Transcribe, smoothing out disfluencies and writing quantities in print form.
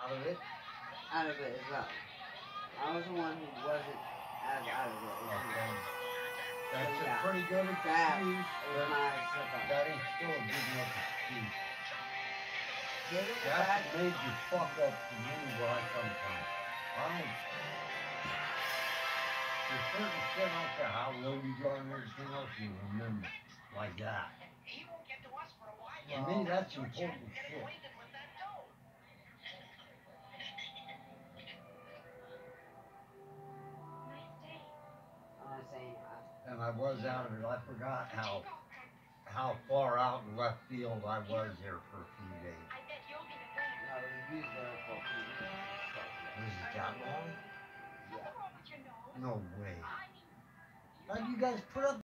out of it. Out of it as well. I was the one who wasn't as out of it as you. Okay. That's So, a yeah. pretty good That excuse, is but my slip up. that ain't still a good enough excuse. Given the That's fact a major fuck up for me where I come from. I don't. There's certain shit, I don't care how low you go and everything else, you remember. Like that. To me, that's important shit. I'm saying And I was out of it. I forgot how far out in left field I was there for a few days. no, he's there for a few Was it that long? Yeah. No way. How'd you guys put up